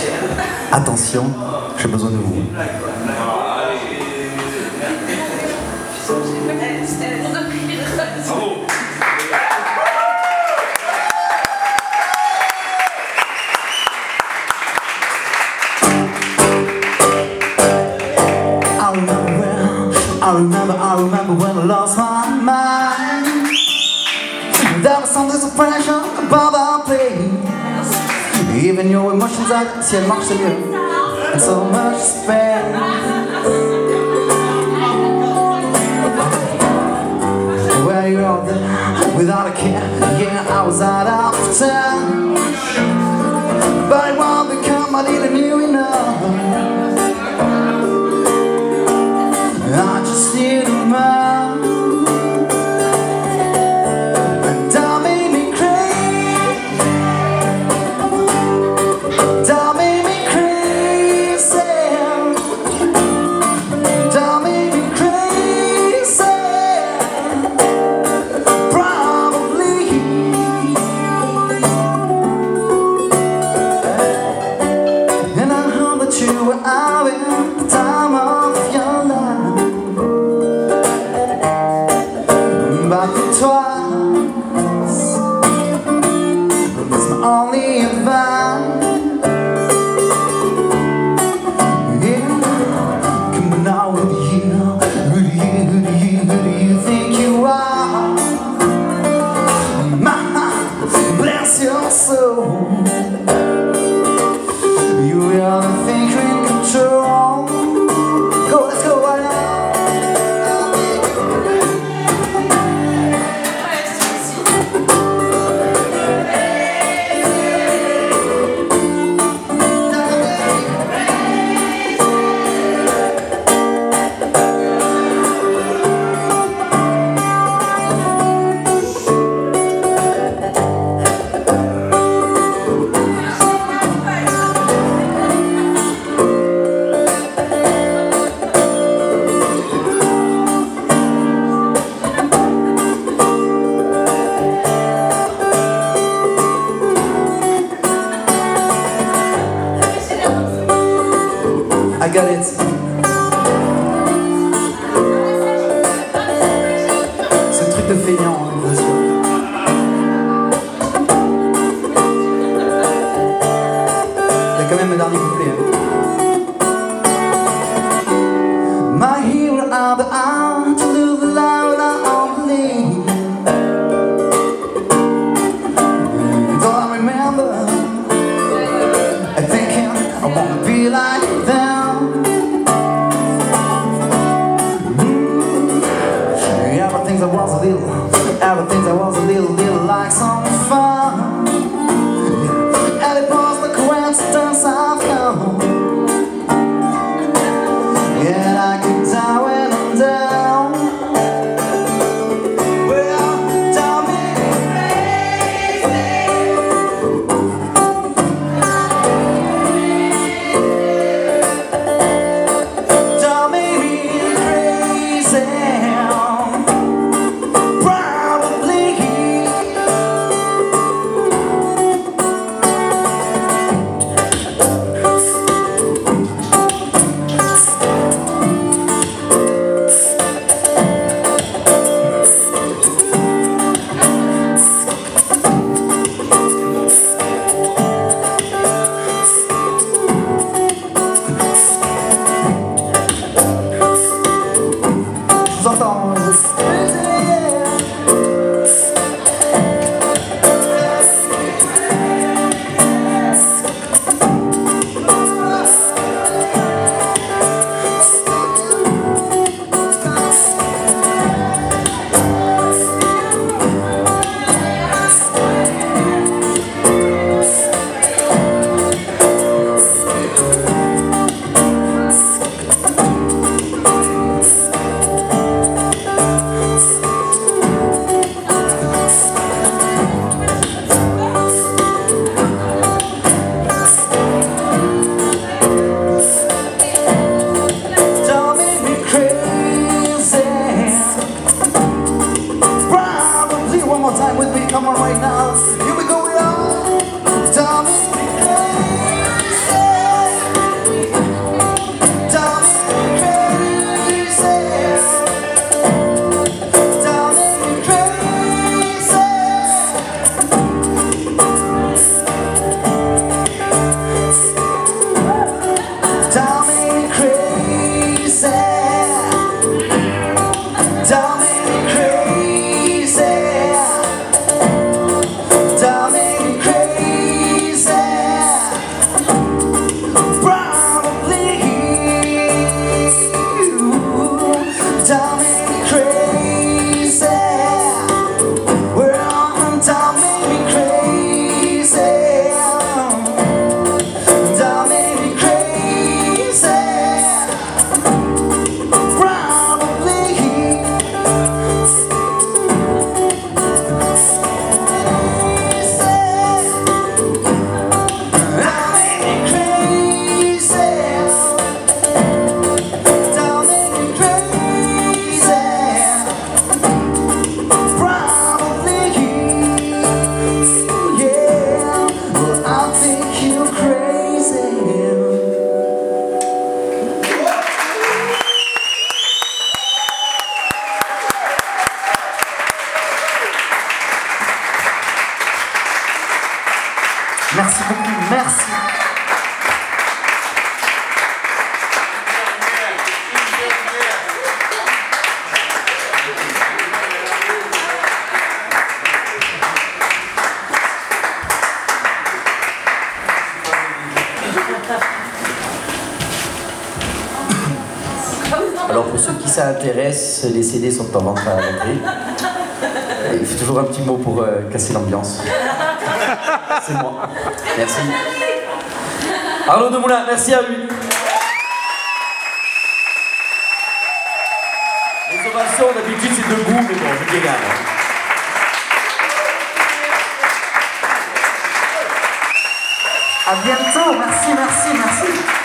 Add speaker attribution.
Speaker 1: Attention, j'ai besoin de vous. I remember when I lost my mind. There was some suppression above our place. Even your emotions are si elle marche c'est mieux. And so much space. Where you are there without a care. Yeah, I was out of town, but it won't become I didn't knew enough. I just need a man. And that made me crazy. That made me crazy. That made me crazy. Probably. And I heard that you were out at the time of your life. Twice, that's my only advice. Yeah. Come on now, who do you think you are? Bless your soul. You really think you're in control? Go, let's go right now. I got it. C'est le truc de feignant, bien sûr. Il y a quand même un dernier couplet. My hero are the arms to do the loud only. And all I remember, I thinking I wanna be like them. Everything that was a little like some fun. And it was the coincidence I've known. Yeah, I can tell when I'm down. Well, tell me crazy. Tell me crazy. Merci. Alors pour ceux qui s'intéressent, les CD sont en vente à l'entrée. Il faut toujours un petit mot pour casser l'ambiance. C'est moi. Merci. Arnaud Demoulin, merci à lui. Les ovations, d'habitude, c'est debout, mais bon, c'est égal. À bientôt, merci, merci, merci.